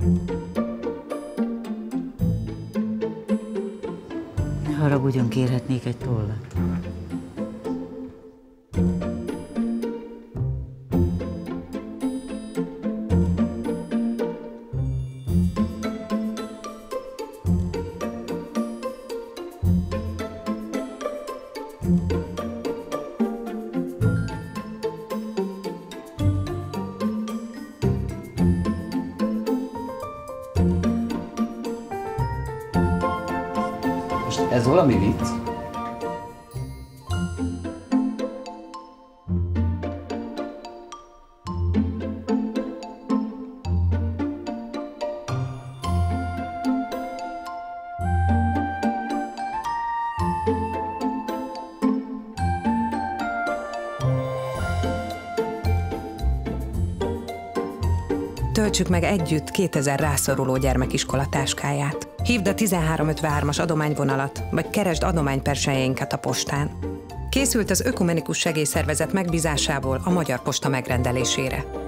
Ne haragudjon, kérhetnék egy tollat. Ez valami vicc? Töltsük meg együtt 2000 rászoruló gyermekiskola táskáját. Hívd a 1353-as adományvonalat, vagy keresd adományperselyeinket a postán. Készült az Ökumenikus Segélyszervezet megbízásából a Magyar Posta megrendelésére.